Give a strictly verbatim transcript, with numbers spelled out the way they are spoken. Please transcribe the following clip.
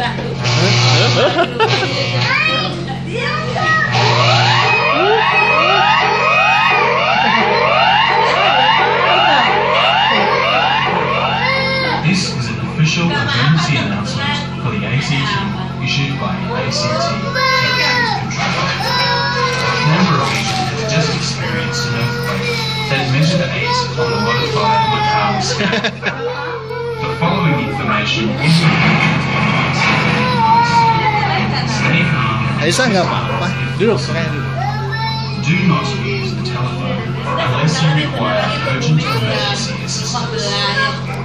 This is an official emergency announcement for the A C T issued by A C T Telecoms Control. Canberra region has just experienced an earthquake that measured eight on the modified Mercalli scale. The following information is Stay calm. Aisyah nggak apa-apa, duduk kayak dulu. Do not use the telephone unless you require urgent emergency assistance.